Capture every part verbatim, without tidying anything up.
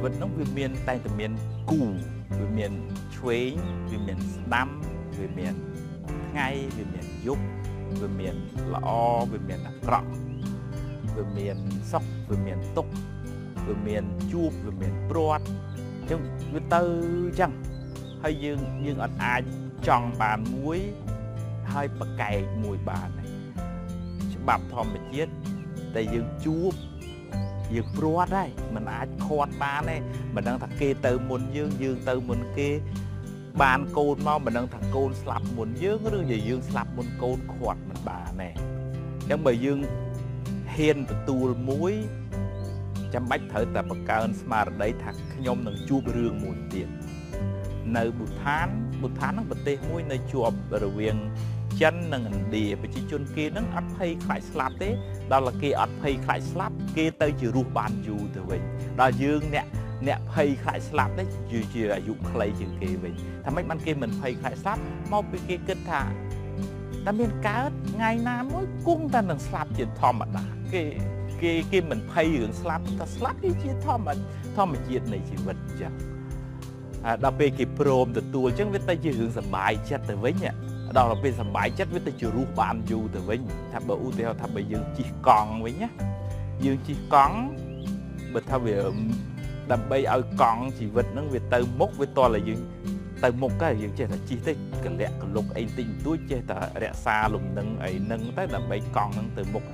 vật nó vì miền tay từ miền cù vì miền chuối vì miền đâm vì miền ngay vì miền dục vì miền lọ vì miền rọ vì miền sóc vì miền túc vì miền chuột vì miền prot chứ vì tư chăng hay dương dương ở ai tròn bàn muối hơi bạc cày mùi bàn này bạp thòm mà chết tại dương chuột dương prot đây mình ai khoan bàn này mình đang thật kê từ muôn dương dương từ muôn kê bàn côn mau mình đang thằng côn slap muôn dương cái gì dương slap muôn côn khoạt mình bà này nhưng bởi dương hiền và tu muối chăm bách thở tập bậc cao mà đấy thật nhom nằng chua rương một tiền nơi bụt thán bụt thán nó bật tê muối nơi chùa rồi viên chân nằng địa và chỉ chôn kia nó ấp hay khai slap thế đó là kia ấp hay khai slap kia tới chữ ruột bàn dù từ vậy đó dương nè nè hay khai slap đấy chưa chưa dụng clay chừng kia vậy thằng mấy ban kia mình hay khai slap mau bị kia kết thả ta miền cá ngày nào mỗi cung ta nằng slap chuyện thòm mà đã cái cái cái mình hay hướng slap ta slap cái chuyện thòm mà thòm mà chuyện này chỉ vật chẳng à, đó về cái prom từ tua chứ với ta chỉ hướng sầm bài chết từ với nhỉ đó là về sầm bài chết với ta chưa ruột bàn dù từ với thằng bờ u theo thằng bờ dương chỉ còn với nhá dương chỉ còn bật thao về đầm bay ở con chỉ vật nó về từ mốc với to là dương từ một cái dương chơi là chi tiết cái lẹ cái lục anh tình túi chơi ta lẹ xa lùm nâng ấy nâng tới đầm bay con nâng từ một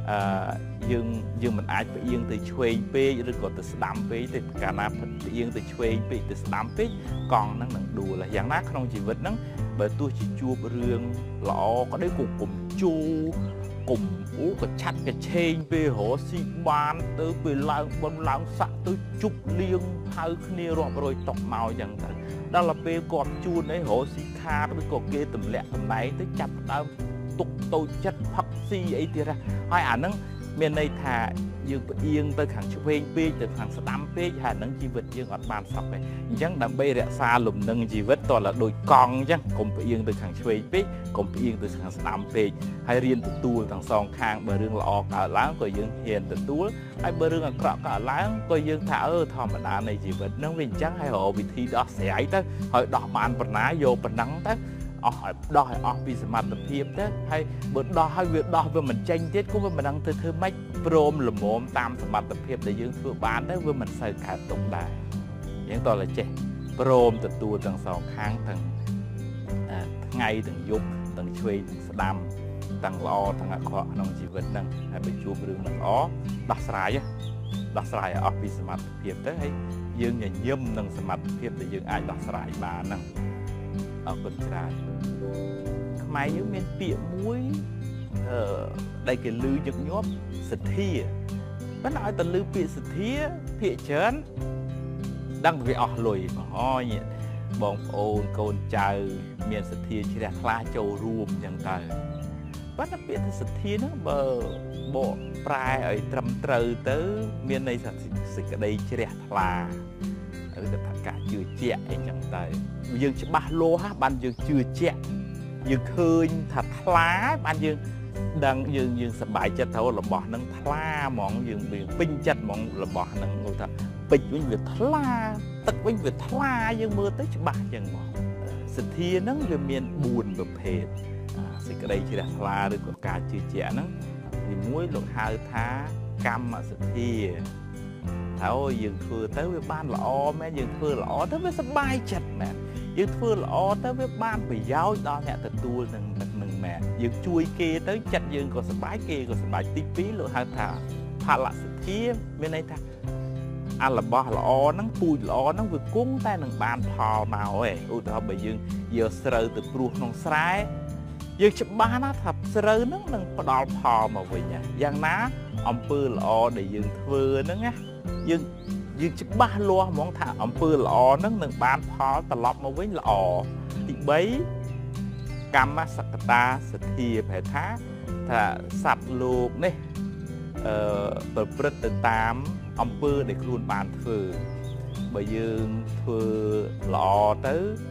dương dương mình ai phải yên từ chuối pe rồi còn từ đám pe từ cả na phải yên từ chuối pe từ đám pe còn nâng nâng đùa là dạng nát không chỉ vật nâng bởi tôi chỉ chua rương lọ có đấy cùng cùng chu cùng ú cái chặt cái trên về họ xi ban tới về lang bông lang sạ tới chụp liêng hai kia rồi rồi tóc màu chẳng thế đó là về cọp chuôn ấy họ xi kha tới cọp kia tầm lẹ tầm này tới chặt đau tục tôi chất hấp xi ấy thì ra hai ảnh nâng miền này thà dương yên tới hàng chụp hình pe từ hàng sắm pe hà nâng chi vật dương ở bàn sập này chẳng đầm bay rẽ xa lùm nâng chi vật toàn là đôi con chứ cùng phải yên từ hàng chụp hình pe cùng phải yên từ hàng sắm pe hay riêng từ tua thằng song khang bờ rương lọ cả láng coi dương hiền từ tua hay bờ rương cọ cả láng coi dương thả ơ thò mà đá này chi vật nâng viên trắng hay họ bị thi đó sẽ ấy tới hỏi đỏ bàn bật ná vô bật nắng tới hỏi đo hỏi ở vì mặt tập thiệp thế hay bữa đo hay việc đo về mình tranh chết cũng với mình đang thưa thưa mấy prom là mồm tam mặt tập thiệp để dương thưa bán đấy với mình xây cả tổng đài những tôi là trẻ prom từ tua tầng sòng kháng tầng ngay tầng dục tầng chuối tầng đam tầng lo tầng họ nông chỉ vật năng hay bị chua đường mình ó đặt sải á đặt sải ở vì mặt tập thiệp thế hay dương nhà nhâm nâng mặt tập thiệp để dương ai đặt sải bà năng ở bên trái máy dưới miền biển muối ở đây cái lư nhật nhóp sệt thia bắt nói từ lư biển sệt thia thia chén đang bị ọt lùi mà ho nhỉ bong ôn côn trời miền sệt thia chỉ là kha châu ruộng chẳng trời bắt nó biển sệt thia nó bờ bộ prai ở trầm trời tới miền này sạch sạch ở đây chỉ là kha ở đây cả chưa chẹt chẳng tới dương chỉ ba lô ha ban dương chưa chẹt dương khơi thật lá ban dương đang dương dương sập bài chất thấu là bỏ nâng thla món dương biển pin chất món là bỏ nâng ngồi thật pin với việc thla tất với việc thla dương mưa tới chỉ ba chẳng món sệt thia nắng về miền buồn và phèn sệt cái đây chỉ là thla được có cả chưa chẹt nắng thì muối lột hai thá cam mà sệt thia thảo dương thưa tới với ban lọ mẹ dương thưa lọ tới với sắp bay chặt mẹ dương thưa lọ tới với ban bị giáo đó nhẹ từ tua nừng nừng mẹ dương chui kia tới chặt dương còn sắp bay kia còn sắp bay tí phí lộ hai thả thả lại sự kia bên này thà ăn là bao lọ nắng pui lọ nắng vừa cuốn tay nừng ban thò nào ấy ôi thọ bởi dương giờ sờ từ pruh nong sái dương chụp ba nó thập sờ nắng nừng đòn thò mà về nhà giang ná ông pư lọ để dương thưa nó nghe dương dương chỉ ba lô món thả ông pư lọ nó nâng ban phó tạt lọp mà với lọ thì bấy cam á sạch ta sạch thìa phải thá thà sạch luộc này bờ bứt từ tám ông pư để luôn bàn thừa bởi dương thừa lọ tới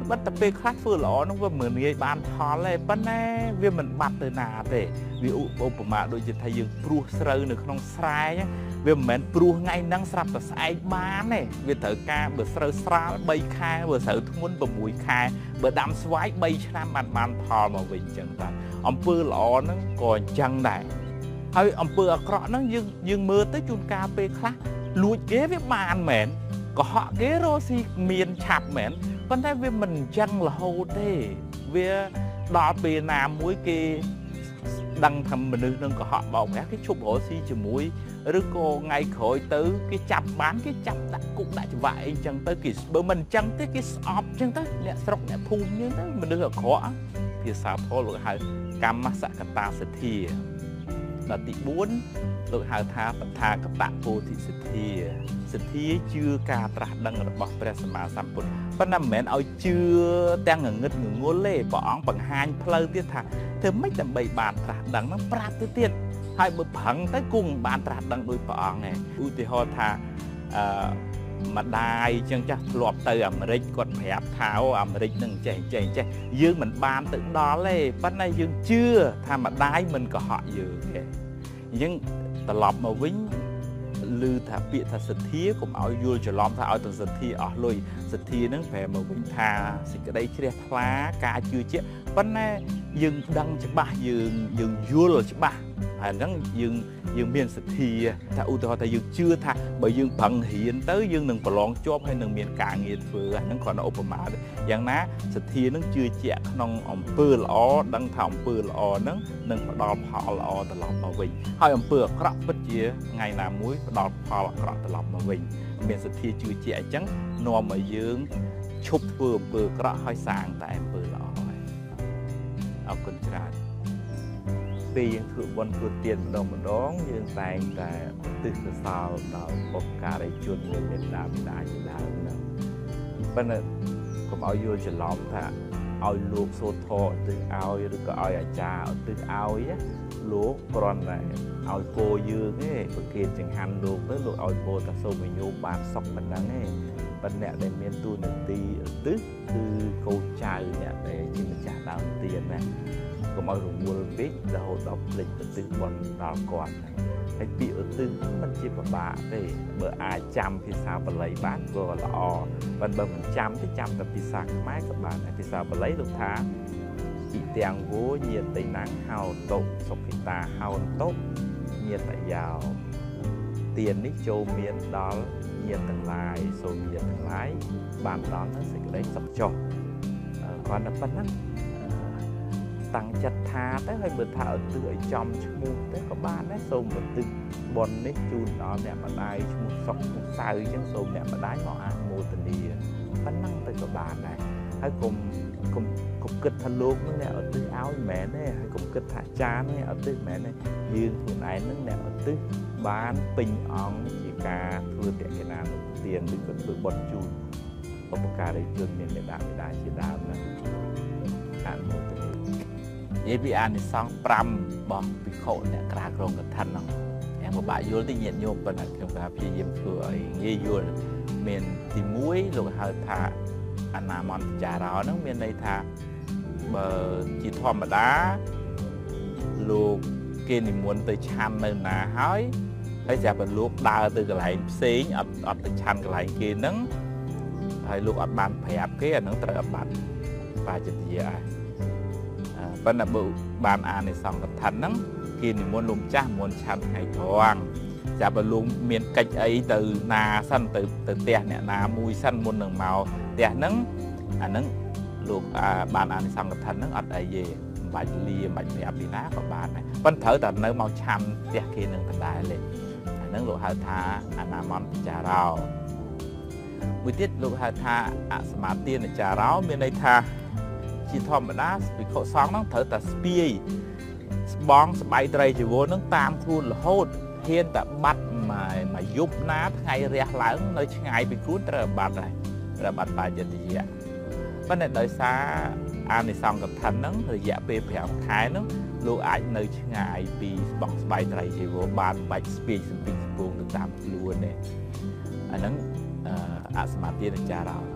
បាត់តែពេលខ្លះធ្វើល្អនោះវាមិនងាយបានផលទេប៉ុន្តែវាមិនបាត់ទៅណាទេវាឧបមាដូចជាថាយើងព្រោះស្រូវនៅក្នុងស្រែវាមិនមែនព្រោះថ្ងៃហ្នឹងស្រាប់តែស្អែកបានទេវាត្រូវការបើស្រូវស្រាលបីខែបើស្រូវធ្ងន់៦ខែបើដាំស្វាយបីឆ្នាំបានបានផលមកវិញអញ្ចឹងតាអំពើល្អហ្នឹងក៏អញ្ចឹងដែរហើយអំពើអាក្រក់ហ្នឹងយើងយើងមើលទៅជួនកាលពេលខ្លះលួចគេវាបានមែនកុហកគេរស់ស៊ីមានឆាប់មែនប៉ុន្តែវាមិនអញ្ចឹងរហូតទេវាដល់ពេលណាមួយគេដឹងថាមនុស្សនឹងកុហកបោកប្រាស់គេឈប់រស់ស៊ីជាមួយឬក៏ថ្ងៃក្រោយទៅគេចាប់បានគេចាប់ដាក់គុកដាក់ច្បាប់អីចឹងទៅគេបើមិនអញ្ចឹងទេគេស្អប់ចឹងទៅអ្នកស្រុកអ្នកភូមិចឹងទៅមនុស្សអាក្រក់ភាសាផលលោកហៅកម្មសកតាសទ្ធាដល់ទីបួនលោកហៅថាបថាកតពោធិសទ្ធាសទ្ធាជឿការត្រាស់ដឹងរបស់ព្រះសម្មាសម្ពុទ្ធប៉ុន្តែមិនមែនឲ្យជឿទាំងងងឹតងងល់ទេព្រះអង្គបង្ហាញផ្លូវទៀតថាធ្វើម៉េចដើម្បីបានត្រាស់ដឹងហ្នឹងប្រាប់ទៅទៀតហើយបើប្រឹងទៅគង់បានត្រាស់ដឹងដោយព្រះអង្គឯងឧទាហរណ៍ថាអឺម្ដាយចឹងចាស់ធ្លាប់ទៅអាមេរិកគាត់ប្រាប់ថាអូអាមេរិកនឹងចេះចេះចេះយើងមិនបានទៅដល់ទេប៉ុន្តែយើងជឿថាម្ដាយមិនកុហកយើងទេអញ្ចឹងត្រឡប់មកវិញឮថាពាក្យថាសទ្ធាកុំឲ្យយល់ច្រឡំថាឲ្យទៅសទ្ធាអស់លុយសទ្ធានឹងប្រែមកវិញថាសេចក្តីជ្រះថ្លាការជឿជាក់ប៉ុន្តែយើងដឹងច្បាស់យើងយើងយល់ច្បាស់ហើយហ្នឹងយើងយើងមានសទ្ធាថាឧទាហរណ៍ថាយើងជឿថាបើយើងប្រឹងរៀនទៅយើងនឹងប្រឡងជាប់ហើយនឹងមានការងារធ្វើហ្នឹងគ្រាន់តែឧបមាទេយ៉ាងណាសទ្ធានឹងជឿជាក់ក្នុងអំពើល្អដឹងថាអំពើល្អហ្នឹងនឹងផ្ដល់ផលល្អត្រឡប់មកវិញហើយអំពើអាក្រក់ពិតជាថ្ងៃណាមួយផ្ដល់ផលអាក្រក់ត្រឡប់មកវិញមានសទ្ធាជឿជាក់អញ្ចឹងនាំឲ្យយើងឈប់ធ្វើអំពើអាក្រក់ហើយសាងតែអំពើល្អហើយអរគុណច្រើនពេលយើងធ្វើបុណ្យធ្វើទានម្ដងម្ដងយើងតែងតែឧទ្ទិសកុសលដល់បុព្វការីជនមានមេត្តាបិតាជាដើមហ្នឹងប៉ុន្តែកុំឲ្យយល់ច្រឡំថាឲ្យលោកសូត្រធម៌ឧទ្ទិសឲ្យឬក៏ឲ្យអាចារ្យឧទ្ទិសឲ្យលោកគ្រាន់តែឲ្យពោយើងទេប្រគេនចង្ហាន់លោកទៅលោកឲ្យពោថាសូមឲ្យញោមបានសុខប៉ុណ្ណឹងទេប៉ុន្តែអ្នកដែលមានទូនាទីឧទ្ទិសគឺកូនចៅអ្នកដែលជាម្ចាស់ដើមទានណាកុំឲ្យរវល់ពេករហូតដល់ភ្លេចឧទ្ទិសបុណ្យដល់គាត់ហើយពាក្យឧទ្ទិសមិនជាពិបាកទេបើអាចចាំភាសាបាលីបានក៏ល្អប៉ុន្តែបើមិនចាំទេចាំតែភាសាខ្មែរក៏បានហើយភាសាបាលីលោកថាអ៊ីទាំងវោញាតិណាំងហោតុសុខិតាហោតុញាតយោទាននេះចូលមានដល់ញាតិទាំងឡាយសូមញាតិទាំងឡាយបានដល់នូវសេចក្តីសុខចុះគ្រាន់តែប៉ុណ្ណឹងតាំងចិត្តថាទៅហើយបើថាឧទ្ទិសឲ្យចំឈ្មោះទៅក៏បានដែរសូមឧទ្ទិសបុណ្យនេះជូនដល់អ្នកម្ដាយឈ្មោះសុខឈ្មោះសៅអញ្ចឹងសូមអ្នកម្ដាយមកអនុមោទនាប៉ុណ្ណឹងទៅក៏បានដែរហើយកុំកុំកុំគិតថាលោកនឹងអ្នកឧទ្ទិសឲ្យមិនមែនទេហើយកុំគិតថាចាននេះឧទ្ទិសមិនមែនទេយើងខ្លួនឯងនឹងអ្នកឧទ្ទិសបានពេញអង្គជាការធ្វើតេកណានុទានឬក៏ធ្វើបុណ្យជូនបុព្វការីជនមានមេត្តាបិតាជាដើមណាអនុមោទនានិយាយពីអានិសង្សប្រាំរបស់ភិក្ខុអ្នកក្រាក្រងកឋិនហ្នឹងយ៉ាងពិបាកយល់តិចញាតិញោមប៉ុន្តែខ្ញុំថាព្យាយាមធ្វើឲ្យងាយយល់មានទីមួយលោកហៅថាអនាមន្តចារោហ្នឹងមានន័យថាបើជាធម្មតាលោកគេនិមន្តទៅឆាន់នៅណាហើយហើយចាប់តែលោកដើរទៅកន្លែងផ្សេងអត់អត់ទៅឆាន់កន្លែងគេហ្នឹងហើយលោកអត់បានប្រាប់គេអាហ្នឹងត្រូវអត់បានបាចតិយាឯងប៉ុន្តែបើបានអានិសង្សកឋិនហ្នឹងគេនិមន្តលោកចាស់មុនឆាន់ថ្ងៃត្រង់ចាប់បើលោកមានកិច្ចអីទៅណាសិនទៅទៅផ្ទះអ្នកណាមួយសិនមុននឹងមកផ្ទះហ្នឹងអាហ្នឹងលោកបានអានិសង្សកឋិនហ្នឹងអត់អីទេមិនបាច់លាមិនបាច់ប្រាប់ពីណាក៏បានដែរប៉ុន្តែត្រូវតែនៅមកឆាន់ផ្ទះគេនឹងដដែលទេអាហ្នឹងលោកហៅថាអនាមន្តចារោមួយទៀតលោកហៅថាអសមាទានចារោមានន័យថាជាធម្មតាភិក្ខុសង្ឃហ្នឹងត្រូវតែស្ពាយស្បងស្បៃត្រីជីវរហ្នឹងតាមខ្លួនរហូតហ៊ានតែបាត់មកមកយប់ណាថ្ងៃរះឡើងនៅឆ្ងាយពីខ្លួនត្រូវបាត់ហើយត្រូវបាត់បាយតិយៈប៉ុន្តែដោយសារអានិសង្សកឋិនហ្នឹងរយៈពេលប្រាំខែហ្នឹងលោកអាចនៅឆ្ងាយពីស្បងស្បៃត្រីជីវរបានមិនបាច់ស្ពាយសំពីស្ពងទៅតាមខ្លួនទេអាហ្នឹងអសមាទានចារោទី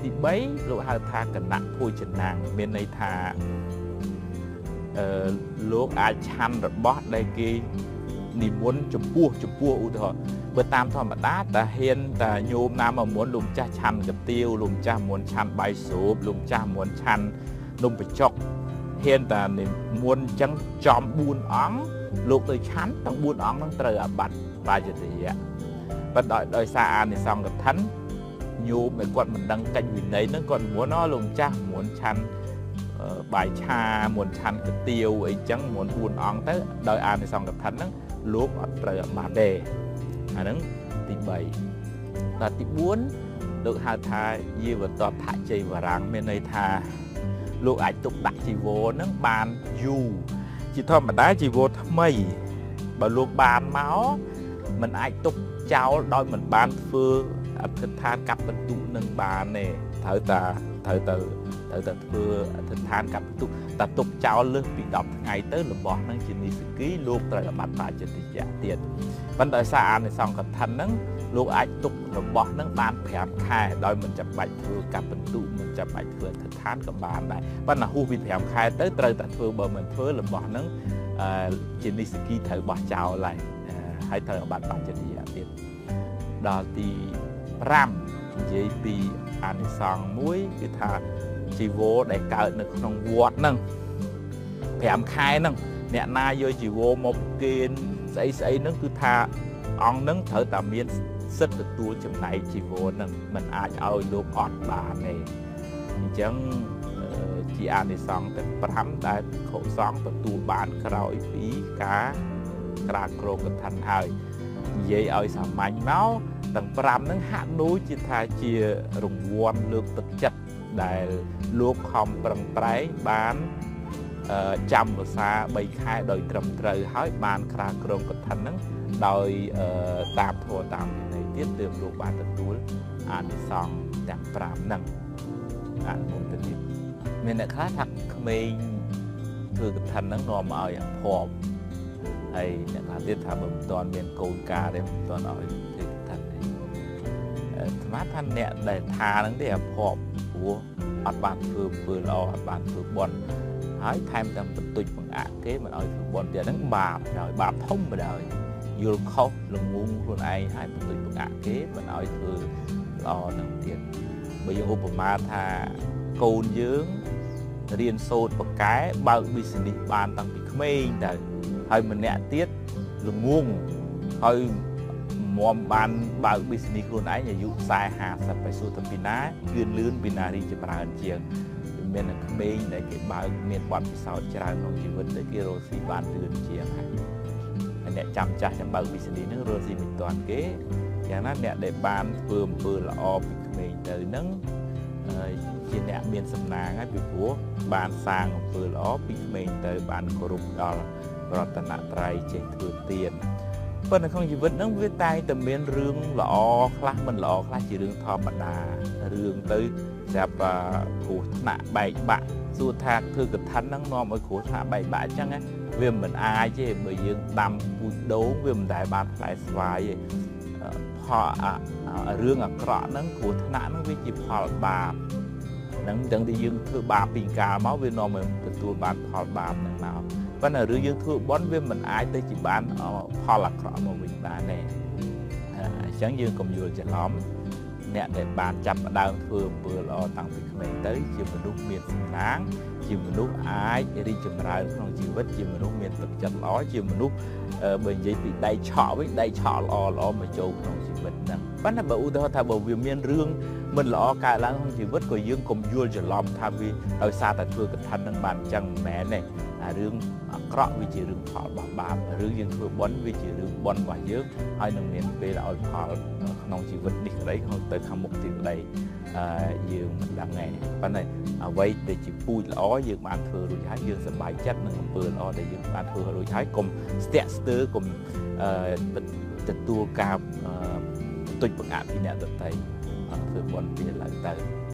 ទីបីលោកហៅថាគណៈភោជនាងមានន័យថាអឺលោកអាចឆាន់របស់ដែលគេនិមន្តចំពោះចំពោះឧទាហរណ៍បើតាមធម្មតាតាហ៊ានតាញោមណាមកមុនលោកម្ចាស់ឆាន់កាទៀវលោកម្ចាស់មុនឆាន់បាយស្រូបលោកម្ចាស់មុនឆាន់នំបញ្ចុកហ៊ានតានិមន្តអញ្ចឹងចំបួនអង្គលោកទៅឆាន់ទាំងបួនអង្គនឹងត្រូវអាបត្តិបាយតិយៈប៉ុន្តែដោយសារអានិសង្ឃកឋិនញោមឲ្យគាត់មិនដឹងកិច្ចវិន័យហ្នឹងគាត់មុនអលោកម្ចាស់មុនឆាន់បាយឆាមុនឆាន់កាទៀវអីចឹងមុនបួនអង្គទៅដោយអានិសង្ឃកឋិនហ្នឹងលោកអត់ត្រូវអាបត្តិទេអាហ្នឹងទីបីដល់ទីបួនលោកហៅថាយាវតថជ័យវរាំងមានន័យថាលោកអាចទុកដាក់ជីវរហ្នឹងបានយូរជាធម្មតាជីវរថ្មីបើលោកបានមកมันអាចទុកចោលដោយមិនបានធ្វើអធិដ្ឋានកាប់បន្ទុកនឹងបានទេត្រូវតាត្រូវទៅត្រូវតែធ្វើអធិដ្ឋានកាប់បន្ទុកតែទុកចោលលើសពីដប់ថ្ងៃទៅរបស់ហ្នឹងជានិស្សគីលោកត្រូវអាបត្តិបាចិត្តយៈទៀតប៉ុន្តែសារអានិសង្ឃកឋិនហ្នឹងលោកអាចទុករបស់ហ្នឹងបានប្រាំខែដោយមិនចាំបាច់ធ្វើកាប់បន្ទុកមិនចាំបាច់ធ្វើអធិដ្ឋានក៏បានដែរប៉ុន្តែហួសពីប្រាំខែទៅត្រូវតែធ្វើបើមិនធ្វើរបស់ហ្នឹងជានិស្សគីត្រូវបោះចោលហើយហើយត្រូវអាបត្តិបាចិត្តយៈទៀតដល់ទីប្រាំនិយាយពីអានិសង្ឃមួយគឺថាជីវរដែលកើតនៅក្នុងវត្តហ្នឹងប្រាំខែហ្នឹងអ្នកណាយកជីវរមកគេនស្អីស្អីហ្នឹងគឺថាអង្គហ្នឹងត្រូវតែមានសិទ្ធិទទួលចំណែកជីវរហ្នឹងមិនអាចឲ្យលោកអត់បានទេអញ្ចឹងជាអានិសង្ឃតែប្រាំដែលភិក្ខុសង្ឃទទួលបានក្រោយពីការក្រាបគ្រងកឋិនហើយនិយាយឲ្យសាមញ្ញមកទាំងប្រាំហ្នឹងហាក់ដូចជាថាជារង្វាន់លើកទឹកចិត្តដែលលោកខំប្រឹងប្រែងបានចាំភាសាបីខែដោយត្រឹមត្រូវហើយបានក្រាបគ្រងកឋិនហ្នឹងដោយតាមធម៌តាមវិន័យទៀតទើបលោកបានទទួលអានិសង្ឃទាំងប្រាំហ្នឹងអនុមោទនាមានអ្នកខ្លះថាក្មេងធ្វើកឋិនហ្នឹងនាំមកឲ្យអាភ័ព្វហើយអ្នកខ្លះទៀតថាបើមិនទាន់មានកូនការទេមិនទាន់ឲ្យធ្វើកឋិនទេស្មាតថាអ្នកដែលថាហ្នឹងទេអាភ័ព្វព្រោះអត់បានធ្វើអំពើល្អអត់បានធ្វើបុណ្យហើយថែមទាំងបន្ទុចបង្អាក់គេមិនឲ្យធ្វើបុណ្យទៀតហ្នឹងបាបហើយបាបធំបណ្ដោយយល់ខុសល្ងងខ្លួនឯងហើយបន្ទុចបង្អាក់គេមិនឲ្យធ្វើល្អនឹងទៀតបើយើងឧបមាថាកូនយើងរៀនសូត្របកកែបើក business បានតាំងពីក្មេងទៅហើយម្នាក់ទៀតល្ងងហើយមុំបានបើក business ខ្លួនឯងអាយុខ្សែហាសិបទៅសួរទៅពីណាគឺលឿនពីណារីចម្រើនជាងមានតែក្មេងដែលគេបើកមានបទពិសោធន៍ច្រើនក្នុងជីវិតទៅគេរកស៊ីបានលឿនជាងហើយអ្នកចាំចាស់ចាំបើក business ហ្នឹងរកស៊ីមិនទាន់គេយ៉ាងណាអ្នកដែលបានធ្វើអំពើល្អពីក្មេងទៅហ្នឹងជាអ្នកមានសំណាងហើយពីព្រោះបានសាងអំពើល្អពីក្មេងទៅបានគោរពដល់រតនត្រ័យចេះធ្វើទានប៉ុន្តែក្នុងជីវិតហ្នឹងវាតែងតែមានរឿងល្អខ្លះមិនល្អខ្លះជារឿងធម្មតារឿងទៅស្រាប់គ្រោះថ្នាក់បែកបាក់សួរថាធ្វើកឋិនហ្នឹងនាំឲ្យគ្រោះថ្នាក់បែកបាក់អញ្ចឹងវាមិនអាចទេបើយើងដាំពូជដូងវាមិនដែលបានផ្លែស្វាយទេផលរឿងអាក្រក់ហ្នឹងគ្រោះថ្នាក់ហ្នឹងវាជាផលបាបហ្នឹងទាំងដែលយើងធ្វើបាបពីកាលមកវានាំឲ្យទទួលបានផលបាបហ្នឹងមកប៉ុន្តែរឿងយើងធ្វើបុណ្យវាមិនអាចទៅជាបានផលអាក្រក់មកវិញបានទេអញ្ចឹងយើងកុំយល់ច្រឡំអ្នកដែលបានចាប់ផ្ដើមធ្វើអំពើល្អតាំងពីក្មេងទៅជាមនុស្សមានសំណាងជាមនុស្សអាចរីកចម្រើនក្នុងជីវិតជាមនុស្សមានទឹកចិត្តល្អជាមនុស្សបើនិយាយពីដៃឆក់វិញដៃឆក់ល្អល្អមកចូលក្នុងជីវិតហ្នឹងប៉ុន្តែបើឧទាហរណ៍ថាបើវាមានរឿងមិនល្អកើតឡើងក្នុងជីវិតក៏យើងកុំយល់ច្រឡំថាវាដោយសារតែធ្វើកឋិនហ្នឹងបានអញ្ចឹងមិនមែនទេអារឿងអាក្រក់វាជារឿងផលរបស់បាបរឿងយើងធ្វើបុណ្យវាជារឿងបុណ្យរបស់យើងហើយនឹងមានពេលឲ្យផលក្នុងជីវិតនេះក្តីក្នុងទៅខាងមុខទៀតក្តីអឺយើងមិនដឹងទេប៉ុន្តែអ្វីដែលជាពូជល្អយើងបានធ្វើរួចហើយយើងសប្បាយចិត្តនឹងអំពើល្អដែលយើងបានធ្វើរួចហើយកុំស្ទាក់ស្ទើរកុំអឺទទួលការទុច្ចបង្អាក់ពីអ្នកដទៃធ្វើបុណ្យពីឡើងទៅ